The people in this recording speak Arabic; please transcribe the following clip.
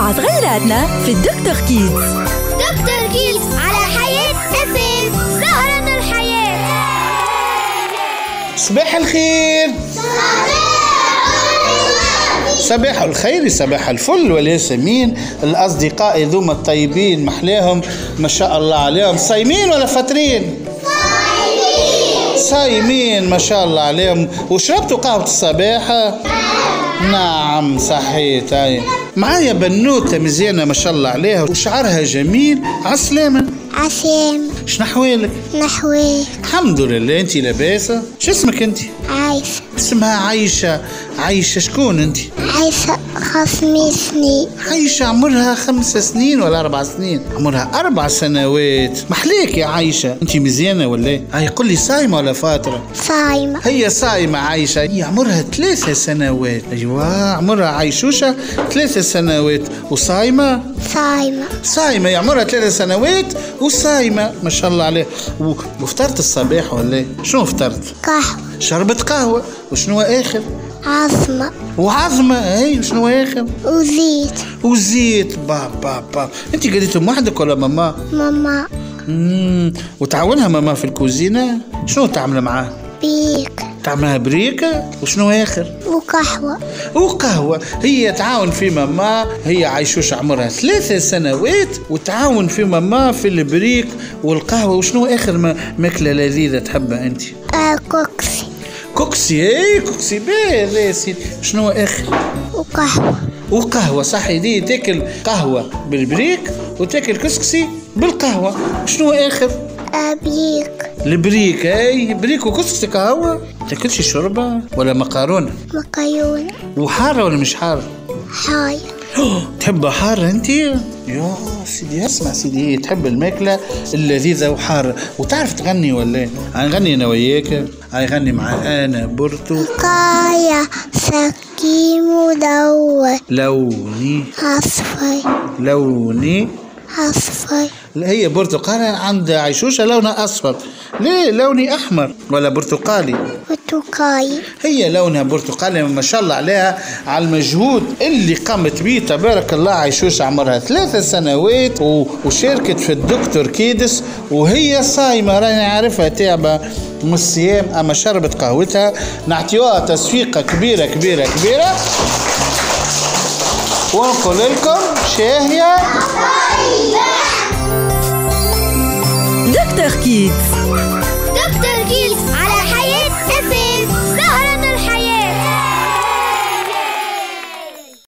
مع صغيراتنا في الدكتور كيدز. دكتور كيدز على حياة FM، زهرة الحياة. صباح الخير. صباح الخير، صباح الفل والياسمين. الأصدقاء ذوما الطيبين محلاهم ما شاء الله عليهم. صايمين ولا فاطرين؟ صايمين ما شاء الله عليهم. وشربتوا قهوة الصباح؟ نعم صحيت. هاي معايا بنوتة مزيانة ما شاء الله عليها وشعرها جميل. عسلامة. عسام. شنحوالك؟ نحوي. الحمد لله. انتي لاباسة؟ شو اسمك انتي؟ عايشة. اسمها عايشة. عايشة شكون انتي؟ عايشة 5 سنين. عايشة عمرها 5 سنين ولا 4 سنين؟ عمرها 4 سنوات. محليك يا عايشة. انتي مزيانة ولا ايه؟ هاي قل لي صايمة ولا فاطرة؟ صايمة. هي صايمة عايشة. هي عمرها 3 سنوات. ايوه عمرها عايشوشة 3 سنوات وصايمة. صايمة. صايمة. هي عمرها 3 سنوات وصايمة ما شاء الله عليها. وفطرت الصباح ولا ايه؟ شنو فطرت؟ قهوة. شربت قهوة. وشنو اخر؟ عظمة. وعظمة. اي وشنو اخر؟ وزيت. وزيت. بابا انت قديتم وحدك ولا ماما؟ ماما. وتعاونها ماما في الكوزينة؟ شنو تعمل معاها؟ بيك. تعملها بريكة. وشنو اخر؟ وقهوة. وقهوة. هي تعاون في ماما. هي عايشوش عمرها 3 سنوات وتعاون في ماما في البريك والقهوة. وشنو اخر ماكلة لذيذة تحبها انت؟ كوكسي. كوكسي. اي كوكسي باهي سيدي. شنو اخر؟ وقهوة. وقهوة صح. دي تاكل قهوة بالبريك وتاكل كسكسي بالقهوة. شنو اخر؟ بريك. البريك. اي بريك وكسكسي قهوة. تاكلش شوربة ولا مقارونة؟ مكرونة. وحارة ولا مش حارة؟ حاية. تحب حارة انت؟ يا سيدي اسمع سيدي، تحب الماكلة اللذيذة وحارة. وتعرف تغني ولا ايه؟ هنغني انا وياك. هنغني مع انا برتقاية سكي مدور لوني أصفر. لوني أصفر. هي برتقالة عند عيشوشة لونها أصفر. ليه لوني أحمر ولا برتقالي؟ برتقالي. هي لونها برتقالي. ما شاء الله عليها على المجهود اللي قامت به تبارك الله. عيشوشة عمرها 3 سنوات وشاركت في الدكتور كيدس وهي صايمة. راني عارفها تعبة من الصيام أما شربت قهوتها. نعطيوها تصفيقة كبيرة كبيرة كبيرة ونقول لكم شاهية دكتور كيدز. دكتور كيدز.